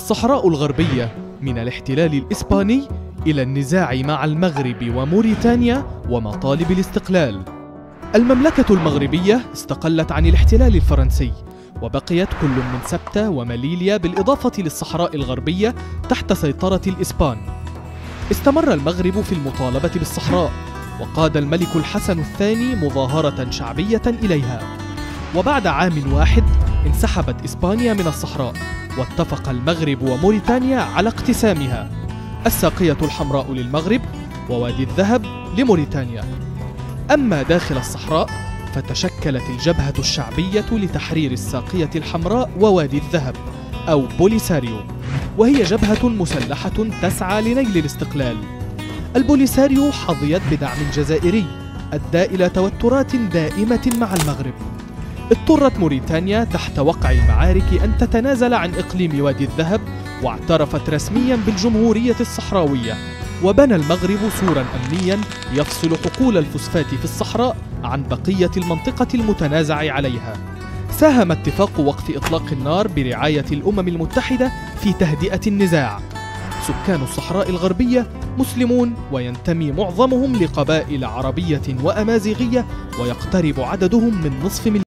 الصحراء الغربية من الاحتلال الإسباني إلى النزاع مع المغرب وموريتانيا ومطالب الاستقلال. المملكة المغربية استقلت عن الاحتلال الفرنسي، وبقيت كل من سبتة ومليليا بالإضافة للصحراء الغربية تحت سيطرة الإسبان. استمر المغرب في المطالبة بالصحراء، وقاد الملك الحسن الثاني مظاهرة شعبية إليها، وبعد عام واحد انسحبت إسبانيا من الصحراء، واتفق المغرب وموريتانيا على اقتسامها، الساقية الحمراء للمغرب ووادي الذهب لموريتانيا. أما داخل الصحراء فتشكلت الجبهة الشعبية لتحرير الساقية الحمراء ووادي الذهب أو بوليساريو، وهي جبهة مسلحة تسعى لنيل الاستقلال. البوليساريو حظيت بدعم جزائري أدى إلى توترات دائمة مع المغرب. اضطرت موريتانيا تحت وقع المعارك أن تتنازل عن إقليم وادي الذهب، واعترفت رسميا بالجمهورية الصحراوية، وبنى المغرب سورا أمنيا يفصل حقول الفوسفات في الصحراء عن بقية المنطقة المتنازع عليها. ساهم اتفاق وقف إطلاق النار برعاية الأمم المتحدة في تهدئة النزاع. سكان الصحراء الغربية مسلمون، وينتمي معظمهم لقبائل عربية وأمازيغية، ويقترب عددهم من نصف مليون.